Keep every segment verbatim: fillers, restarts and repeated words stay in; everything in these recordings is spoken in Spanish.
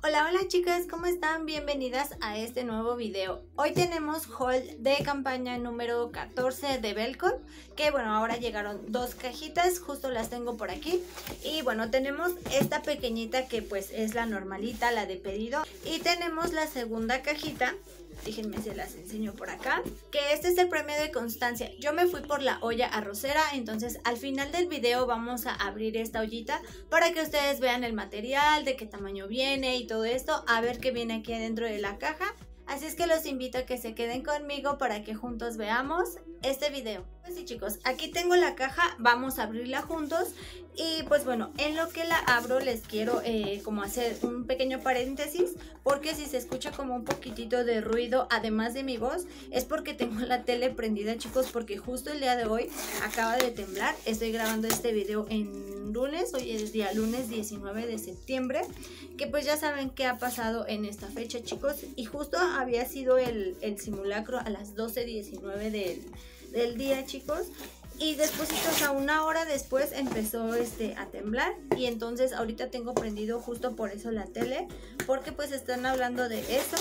Hola, hola chicas, ¿cómo están? Bienvenidas a este nuevo video. Hoy tenemos haul de campaña número catorce de Belcourt, que bueno, ahora llegaron dos cajitas, justo las tengo por aquí. Y bueno, tenemos esta pequeñita que pues es la normalita, la de pedido. Y tenemos la segunda cajita, déjenme se las enseño por acá, que este es el premio de constancia. Yo me fui por la olla arrocera, entonces al final del video vamos a abrir esta ollita para que ustedes vean el material, de qué tamaño viene y todo esto, a ver qué viene aquí adentro de la caja. Así es que los invito a que se queden conmigo para que juntos veamos este video. Pues sí chicos, aquí tengo la caja, vamos a abrirla juntos. Y pues bueno, en lo que la abro les quiero eh, como hacer un pequeño paréntesis, porque si se escucha como un poquitito de ruido además de mi voz, es porque tengo la tele prendida chicos, porque justo el día de hoy acaba de temblar. Estoy grabando este video en lunes, hoy es día lunes diecinueve de septiembre, que pues ya saben qué ha pasado en esta fecha chicos, y justo había sido el, el simulacro a las doce diecinueve del, del día chicos. Y después, o sea, una hora después empezó este a temblar. Y entonces ahorita tengo prendido justo por eso la tele, porque pues están hablando de eso.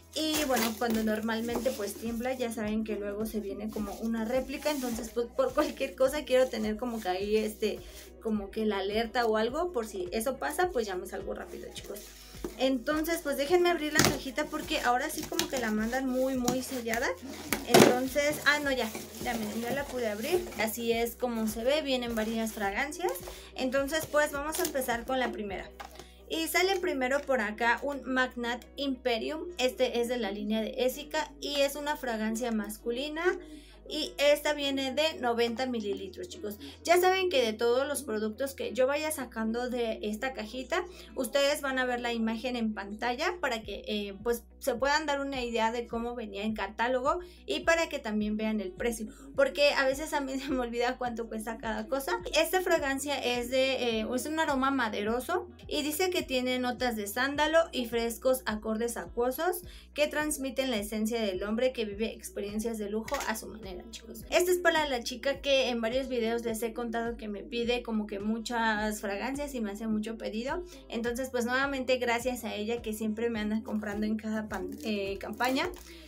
Y bueno, cuando normalmente pues tiembla, ya saben que luego se viene como una réplica. Entonces pues por cualquier cosa quiero tener como que ahí este como que la alerta o algo, por si eso pasa pues ya me salgo rápido chicos. Entonces pues déjenme abrir la cajita porque ahora sí como que la mandan muy muy sellada. Entonces, ah no ya, ya, miren, ya la pude abrir. Así es como se ve, vienen varias fragancias. Entonces pues vamos a empezar con la primera. Y sale primero por acá un Magnat Imperium. Este es de la línea de Essica y es una fragancia masculina. Y esta viene de noventa mililitros chicos. Ya saben que de todos los productos que yo vaya sacando de esta cajita, ustedes van a ver la imagen en pantalla para que eh, pues se puedan dar una idea de cómo venía en catálogo, y para que también vean el precio, porque a veces a mí se me olvida cuánto cuesta cada cosa. Esta fragancia es de eh, es un aroma maderoso y dice que tiene notas de sándalo y frescos acordes acuosos que transmiten la esencia del hombre que vive experiencias de lujo a su manera chicos. Esta es para la chica que en varios videos les he contado que me pide como que muchas fragancias y me hace mucho pedido. Entonces pues nuevamente gracias a ella que siempre me anda comprando en cada eh, campaña.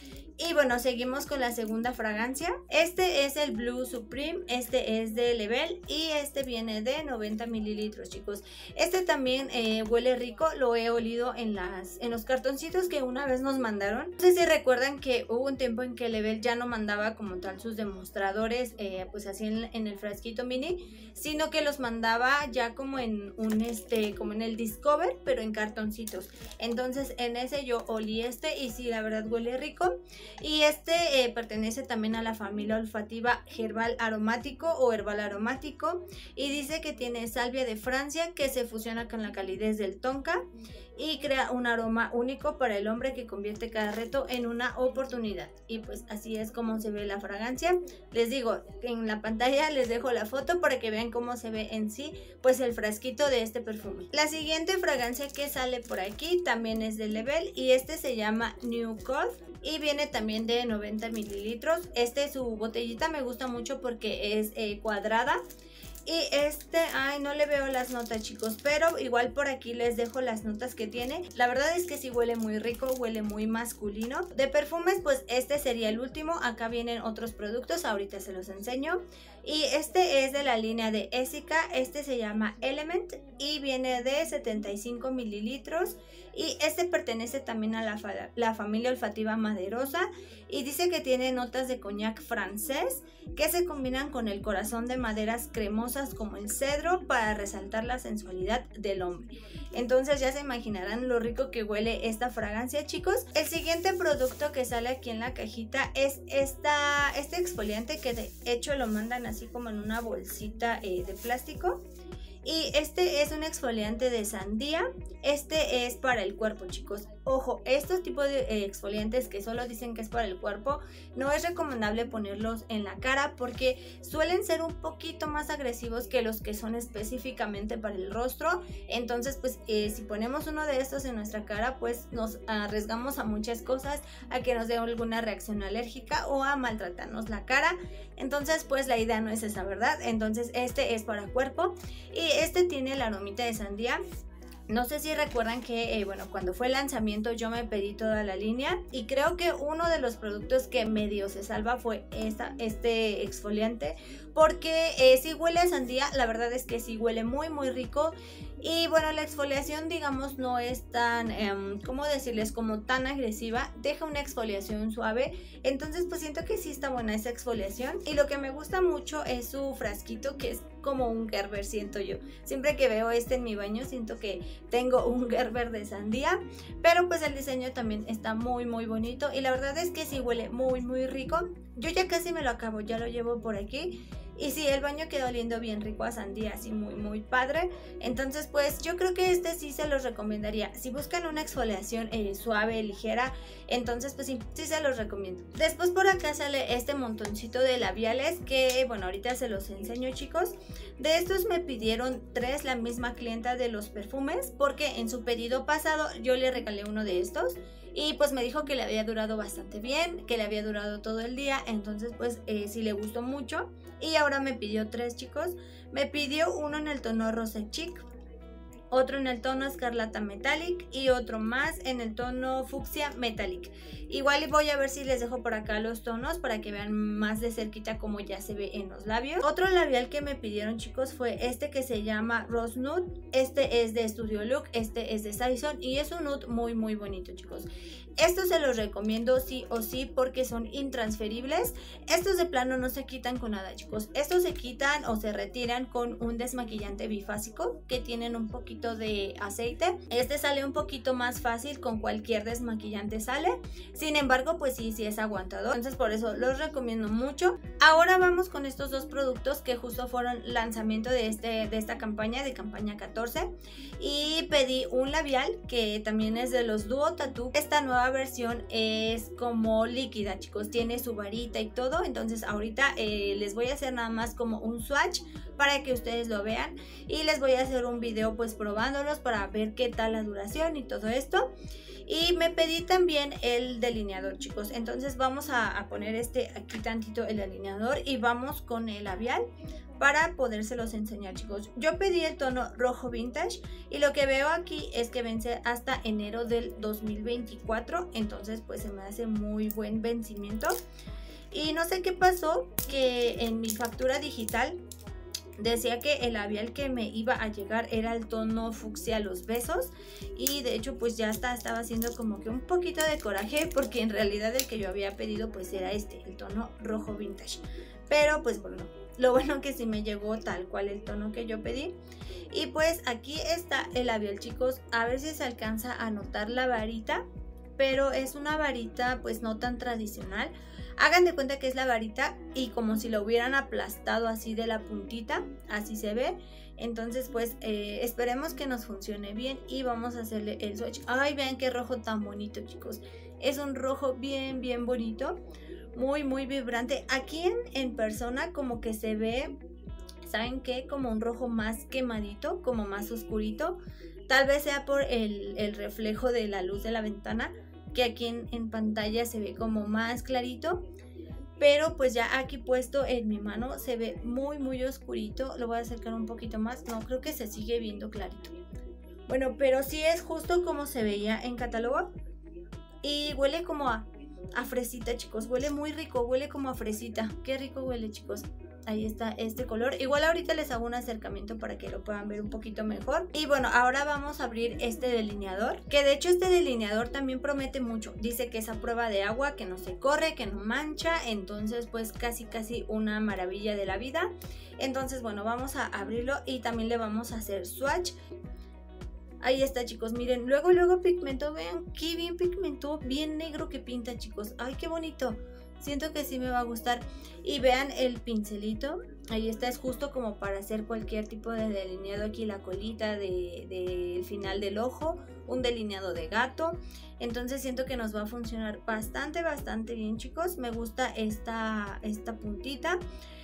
Y bueno, seguimos con la segunda fragancia. Este es el Blue Supreme, este es de Level y este viene de noventa mililitros chicos. Este también eh, huele rico, lo he olido en, las, en los cartoncitos que una vez nos mandaron. No sé si recuerdan que hubo un tiempo en que Level ya no mandaba como tal sus demostradores eh, pues así en, en el frasquito mini, sino que los mandaba ya como en un este como en el Discover, pero en cartoncitos. Entonces en ese yo olí este y sí, la verdad huele rico. Y este eh, pertenece también a la familia olfativa herbal aromático o herbal aromático, y dice que tiene salvia de Francia que se fusiona con la calidez del tonka y crea un aroma único para el hombre que convierte cada reto en una oportunidad. Y pues así es como se ve la fragancia. Les digo, en la pantalla les dejo la foto para que vean cómo se ve en sí pues el frasquito de este perfume. La siguiente fragancia que sale por aquí también es de Level y este se llama New Cold y viene también de noventa mililitros. Este, su botellita me gusta mucho porque es eh, cuadrada. Y este, ay, no le veo las notas chicos, pero igual por aquí les dejo las notas que tiene. La verdad es que sí huele muy rico, huele muy masculino. De perfumes pues este sería el último. Acá vienen otros productos, ahorita se los enseño. Y este es de la línea de Essica, este se llama Element y viene de setenta y cinco mililitros. Y este pertenece también a la, fa la familia olfativa maderosa y dice que tiene notas de coñac francés que se combinan con el corazón de maderas cremosas como el cedro para resaltar la sensualidad del hombre. Entonces ya se imaginarán lo rico que huele esta fragancia chicos. El siguiente producto que sale aquí en la cajita es esta, este exfoliante que de hecho lo mandan así como en una bolsita eh, de plástico. Y este es un exfoliante de sandía. Este es para el cuerpo chicos. Ojo, estos tipos de eh, exfoliantes que solo dicen que es para el cuerpo, no es recomendable ponerlos en la cara porque suelen ser un poquito más agresivos que los que son específicamente para el rostro. Entonces pues eh, si ponemos uno de estos en nuestra cara pues nos arriesgamos a muchas cosas, a que nos dé alguna reacción alérgica o a maltratarnos la cara. Entonces pues la idea no es esa, ¿verdad? Entonces este es para cuerpo y este tiene la aromita de sandía. No sé si recuerdan que, eh, bueno, cuando fue el lanzamiento yo me pedí toda la línea y creo que uno de los productos que medio se salva fue esta, este exfoliante, porque eh, sí huele a sandía, la verdad es que sí huele muy muy rico. Y bueno, la exfoliación, digamos, no es tan, eh, ¿cómo decirles? Como tan agresiva, deja una exfoliación suave, entonces pues siento que sí está buena esa exfoliación. Y lo que me gusta mucho es su frasquito, que es como un Gerber, siento yo. Siempre que veo este en mi baño siento que tengo un Gerber de sandía, pero pues el diseño también está muy muy bonito y la verdad es que sí huele muy muy rico. Yo ya casi me lo acabo, ya lo llevo por aquí. Y sí, el baño quedó oliendo bien rico a sandía, así muy muy padre. Entonces pues yo creo que este sí se los recomendaría. Si buscan una exfoliación eh, suave, ligera, entonces pues sí, sí se los recomiendo. Después por acá sale este montoncito de labiales que bueno, ahorita se los enseño, chicos. De estos me pidieron tres la misma clienta de los perfumes, porque en su pedido pasado yo le regalé uno de estos. Y pues me dijo que le había durado bastante bien, que le había durado todo el día, entonces pues eh, sí le gustó mucho. Y ahora me pidió tres, chicos. Me pidió uno en el tono Rose Chic, otro en el tono Escarlata Metallic y otro más en el tono Fucsia Metallic. Igual voy a ver si les dejo por acá los tonos para que vean más de cerquita cómo ya se ve en los labios. Otro labial que me pidieron, chicos, fue este que se llama Rose Nude. Este es de Studio Look, este es de Saison y es un nude muy muy bonito, chicos. Estos se los recomiendo sí o sí porque son intransferibles. Estos de plano no se quitan con nada, chicos. Estos se quitan o se retiran con un desmaquillante bifásico que tienen un poquito de aceite. Este sale un poquito más fácil, con cualquier desmaquillante sale. Sin embargo, pues sí, sí es aguantador. Entonces por eso los recomiendo mucho. Ahora vamos con estos dos productos que justo fueron lanzamiento de, este, de esta campaña, de campaña catorce. Y pedí un labial que también es de los Duo Tattoo. Esta nueva versión es como líquida, chicos, tiene su varita y todo. Entonces ahorita eh, les voy a hacer nada más como un swatch para que ustedes lo vean y les voy a hacer un video pues probándolos para ver qué tal la duración y todo esto. Y me pedí también el delineador, chicos, entonces vamos a, a poner este aquí tantito el delineador y vamos con el labial para podérselos enseñar, chicos. Yo pedí el tono rojo vintage y lo que veo aquí es que vence hasta enero del dos mil veinticuatro, entonces pues se me hace muy buen vencimiento. Y no sé qué pasó, que en mi factura digital decía que el labial que me iba a llegar era el tono fucsia Los Besos y de hecho pues ya está, estaba haciendo como que un poquito de coraje porque en realidad el que yo había pedido pues era este, el tono rojo vintage. Pero pues bueno, lo bueno que sí me llegó tal cual el tono que yo pedí. Y pues aquí está el labial, chicos, a ver si se alcanza a notar la varita, pero es una varita pues no tan tradicional. Hagan de cuenta que es la varita y como si lo hubieran aplastado así de la puntita, así se ve. Entonces pues eh, esperemos que nos funcione bien y vamos a hacerle el swatch. Ay, vean qué rojo tan bonito, chicos. Es un rojo bien bien bonito, muy muy vibrante. Aquí en, en persona como que se ve, ¿saben qué? Como un rojo más quemadito, como más oscurito. Tal vez sea por el, el reflejo de la luz de la ventana, que aquí en, en pantalla se ve como más clarito, pero pues ya aquí puesto en mi mano se ve muy muy oscurito. Lo voy a acercar un poquito más, no, creo que se sigue viendo clarito. Bueno, pero sí es justo como se veía en catálogo y huele como a, a fresita, chicos, huele muy rico, huele como a fresita, qué rico huele, chicos. Ahí está este color. Igual ahorita les hago un acercamiento para que lo puedan ver un poquito mejor. Y bueno, ahora vamos a abrir este delineador, que de hecho este delineador también promete mucho. Dice que es a prueba de agua, que no se corre, que no mancha. Entonces pues casi casi una maravilla de la vida. Entonces bueno, vamos a abrirlo y también le vamos a hacer swatch. Ahí está, chicos, miren, luego luego pigmentó, vean qué bien pigmentó, bien negro que pinta, chicos. Ay, qué bonito. Siento que sí me va a gustar. Y vean el pincelito. Ahí está, es justo como para hacer cualquier tipo de delineado. Aquí la colita del de, de final del ojo. Un delineado de gato. Entonces siento que nos va a funcionar bastante, bastante bien, chicos. Me gusta esta, esta puntita.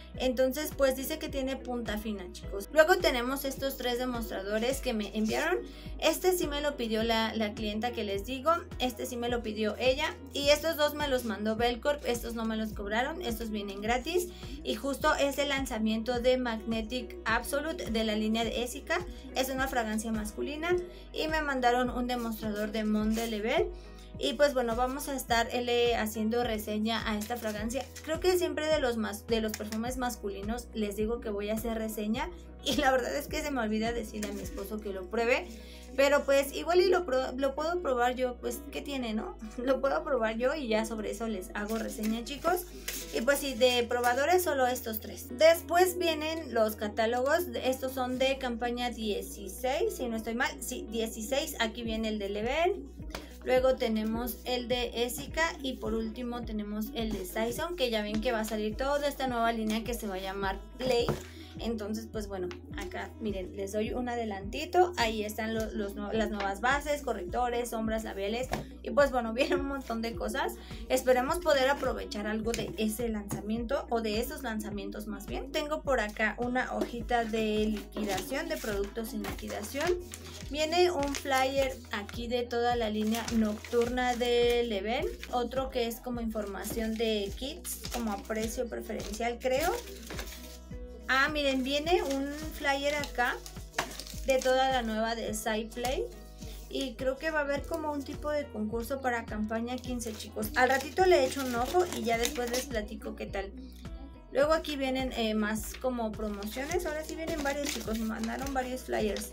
Entonces pues dice que tiene punta fina, chicos. Luego tenemos estos tres demostradores que me enviaron. Este sí me lo pidió la, la clienta que les digo, este sí me lo pidió ella, y estos dos me los mandó Belcorp. Estos no me los cobraron, estos vienen gratis, y justo es el lanzamiento de Magnetic Absolute de la línea de Essica. Es una fragancia masculina y me mandaron un demostrador de Monde Level. Y pues bueno, vamos a estar L haciendo reseña a esta fragancia. Creo que siempre de los, más, de los perfumes masculinos les digo que voy a hacer reseña, y la verdad es que se me olvida decirle a mi esposo que lo pruebe. Pero pues igual y lo, lo puedo probar yo, pues ¿qué tiene, no? Lo puedo probar yo y ya sobre eso les hago reseña, chicos. Y pues sí, de probadores solo estos tres. Después vienen los catálogos, estos son de campaña dieciséis, si no estoy mal, sí, dieciséis, aquí viene el de Level. Luego tenemos el de Essica y por último tenemos el de Saison, que ya ven que va a salir toda esta nueva línea que se va a llamar Play. Entonces pues bueno, acá miren, les doy un adelantito. Ahí están los, los, las nuevas bases, correctores, sombras, labiales. Y pues bueno, viene un montón de cosas. Esperemos poder aprovechar algo de ese lanzamiento, o de esos lanzamientos más bien. Tengo por acá una hojita de liquidación, de productos en liquidación. Viene un flyer aquí de toda la línea nocturna de Level. Otro que es como información de kits, como a precio preferencial, creo. Ah, miren, viene un flyer acá de toda la nueva de SciPlay. Y creo que va a haber como un tipo de concurso para campaña quince, chicos. Al ratito le echo un ojo y ya después les platico qué tal. Luego aquí vienen eh, más como promociones. Ahora sí vienen varios, chicos. Me mandaron varios flyers.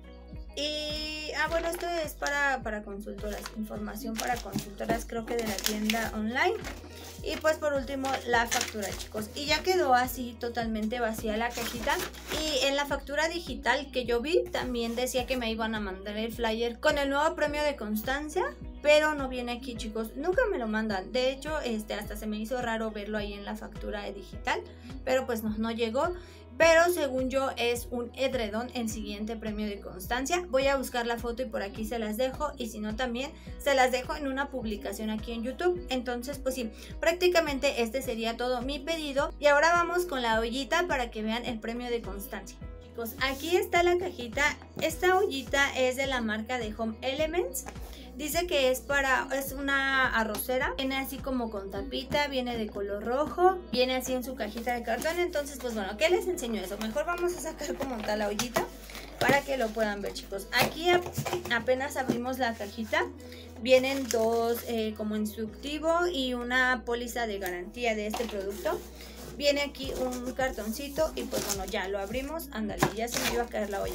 Y, ah, bueno, esto es para, para consultoras, información para consultoras, creo que de la tienda online. Y pues por último la factura, chicos. Y ya quedó así totalmente vacía la cajita. Y en la factura digital que yo vi también decía que me iban a mandar el flyer con el nuevo premio de Constancia, pero no viene aquí, chicos. Nunca me lo mandan. De hecho, este hasta se me hizo raro verlo ahí en la factura digital, pero pues no, no llegó. Pero según yo es un edredón el siguiente premio de Constancia. Voy a buscar la foto y por aquí se las dejo. Y si no también se las dejo en una publicación aquí en YouTube. Entonces pues sí, prácticamente este sería todo mi pedido. Y ahora vamos con la ollita para que vean el premio de Constancia. Chicos, aquí está la cajita. Esta ollita es de la marca de Home Elements. Dice que es para, es una arrocera, viene así como con tapita, viene de color rojo, viene así en su cajita de cartón. Entonces pues bueno, ¿qué les enseño eso? Mejor vamos a sacar como tal la ollita para que lo puedan ver, chicos. Aquí apenas abrimos la cajita, vienen dos eh, como instructivo y una póliza de garantía de este producto. Viene aquí un cartoncito y pues bueno, ya lo abrimos, ándale, ya se me iba a caer la olla.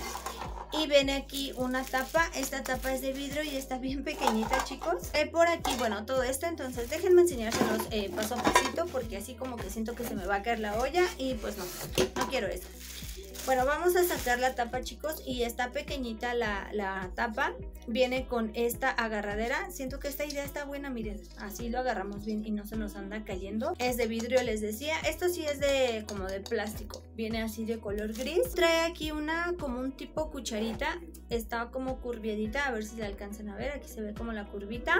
Y viene aquí una tapa, esta tapa es de vidrio y está bien pequeñita, chicos. Eh, por aquí, bueno, todo esto, entonces déjenme enseñárselos eh, paso a pasito, porque así como que siento que se me va a caer la olla y pues no, no quiero eso. Bueno, vamos a sacar la tapa, chicos, y está pequeñita la, la tapa. Viene con esta agarradera. Siento que esta idea está buena, miren, así lo agarramos bien y no se nos anda cayendo. Es de vidrio, les decía. Esto sí es de como de plástico. Viene así de color gris. Trae aquí una como un tipo cucharita. Está como curviadita, a ver si se alcanzan a ver. Aquí se ve como la curvita.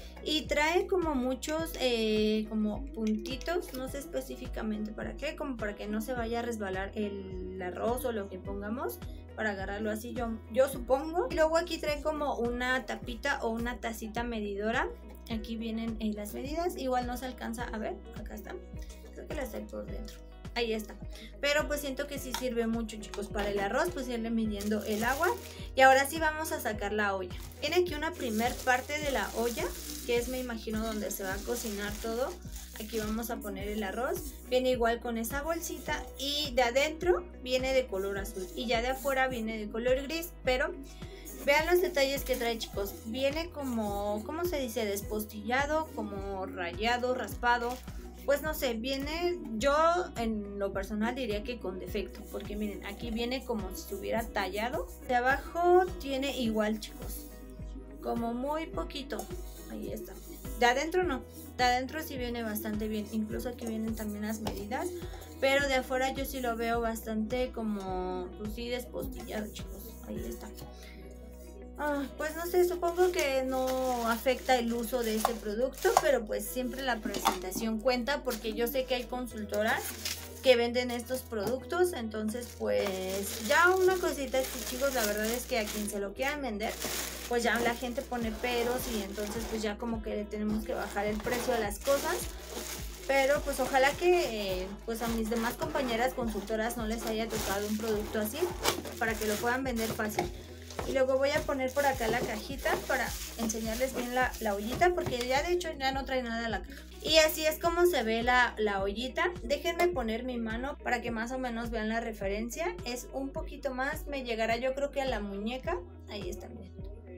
Y trae como muchos eh, como puntitos, no sé específicamente para qué, como para que no se vaya a resbalar el arroz o lo que pongamos, para agarrarlo así yo, yo supongo. Y luego aquí trae como una tapita o una tacita medidora. Aquí vienen eh, las medidas, igual no se alcanza a ver, acá está, creo que las trae por dentro. Ahí está, pero pues siento que sí sirve mucho, chicos, para el arroz, pues irle midiendo el agua. Y ahora sí vamos a sacar la olla. Viene aquí una primer parte de la olla, que es, me imagino, donde se va a cocinar todo. Aquí vamos a poner el arroz. Viene igual con esa bolsita y de adentro viene de color azul y ya de afuera viene de color gris, pero vean los detalles que trae, chicos. Viene como, ¿cómo se dice? Despostillado, como rayado, raspado. Pues no sé, viene, yo en lo personal diría que con defecto, porque miren, aquí viene como si estuviera tallado. De abajo tiene igual, chicos, como muy poquito. Ahí está. De adentro no, de adentro sí viene bastante bien, incluso aquí vienen también las medidas, pero de afuera yo sí lo veo bastante como, pues sí, despostillado, chicos. Ahí está. Ah, pues no sé, supongo que no afecta el uso de este producto, pero pues siempre la presentación cuenta, porque yo sé que hay consultoras que venden estos productos. Entonces pues ya una cosita es que, chicos, la verdad es que a quien se lo quieran vender, pues ya la gente pone peros y entonces pues ya como que le tenemos que bajar el precio a las cosas. Pero pues ojalá que eh, pues a mis demás compañeras consultoras no les haya tocado un producto así, para que lo puedan vender fácil. Y luego voy a poner por acá la cajita para enseñarles bien la, la ollita, porque ya de hecho ya no trae nada la caja. Y así es como se ve la, la ollita. Déjenme poner mi mano para que más o menos vean la referencia. Es un poquito más, me llegará yo creo que a la muñeca. Ahí están bien.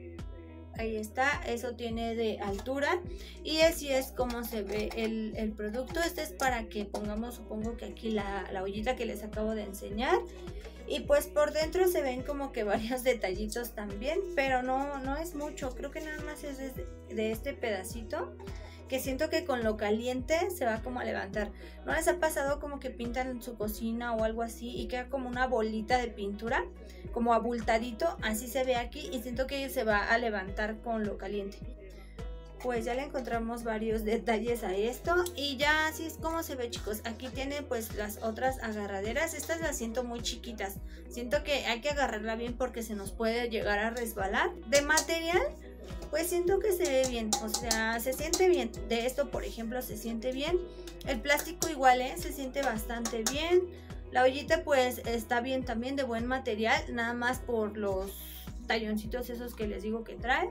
Ahí está, eso tiene de altura. Y así es como se ve el, el producto. Este es para que pongamos, supongo que aquí la, la ollita que les acabo de enseñar. Y pues por dentro se ven como que varios detallitos también, pero no, no es mucho. Creo que nada más es de, de este pedacito, que siento que con lo caliente se va como a levantar. ¿No les ha pasado como que pintan en su cocina o algo así y queda como una bolita de pintura, como abultadito? Así se ve aquí y siento que se va a levantar con lo caliente. Pues ya le encontramos varios detalles a esto y ya así es como se ve, chicos. Aquí tiene pues las otras agarraderas. Estas las siento muy chiquitas. Siento que hay que agarrarla bien porque se nos puede llegar a resbalar. De material, pues siento que se ve bien, o sea, se siente bien. De esto, por ejemplo, se siente bien. El plástico igual, ¿eh? Se siente bastante bien. La ollita pues está bien también, de buen material, nada más por los talloncitos esos que les digo que trae.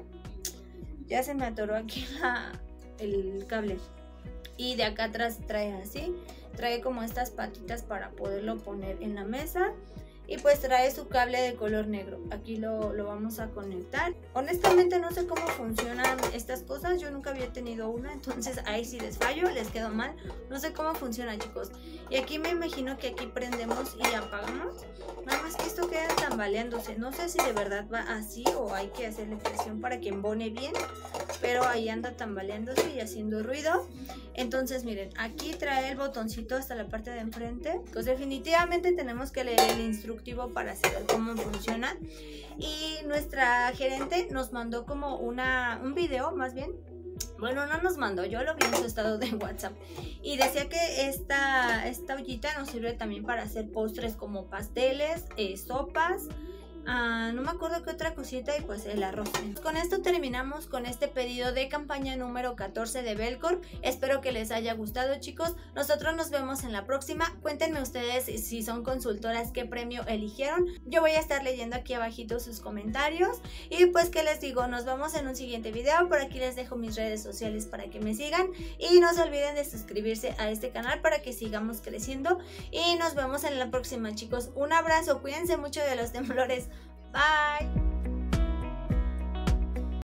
Ya se me atoró aquí la, el cable. Y de acá atrás trae así, trae como estas patitas para poderlo poner en la mesa. Y pues trae su cable de color negro. Aquí lo, lo vamos a conectar. Honestamente no sé cómo funcionan estas cosas. Yo nunca había tenido una. Entonces ahí sí les fallo, les quedó mal. No sé cómo funciona, chicos. Y aquí me imagino que aquí prendemos y apagamos. Nada más que esto queda tambaleándose. No sé si de verdad va así o hay que hacerle presión para que embone bien. Pero ahí anda tambaleándose y haciendo ruido. Entonces miren, aquí trae el botoncito hasta la parte de enfrente. Pues definitivamente tenemos que leer el instructivo para saber cómo funciona. Y nuestra gerente nos mandó como una, un video más bien. Bueno, no nos mandó, yo lo vi en su estado de WhatsApp. Y decía que esta, esta ollita nos sirve también para hacer postres como pasteles, eh, sopas. Uh, no me acuerdo qué otra cosita y pues el arroz. Con esto terminamos con este pedido de campaña número catorce de Belcorp. Espero que les haya gustado, chicos. Nosotros nos vemos en la próxima. Cuéntenme ustedes si son consultoras qué premio eligieron. Yo voy a estar leyendo aquí abajito sus comentarios. Y pues qué les digo, nos vemos en un siguiente video. Por aquí les dejo mis redes sociales para que me sigan. Y no se olviden de suscribirse a este canal para que sigamos creciendo. Y nos vemos en la próxima, chicos. Un abrazo, cuídense mucho de los temblores. Bye.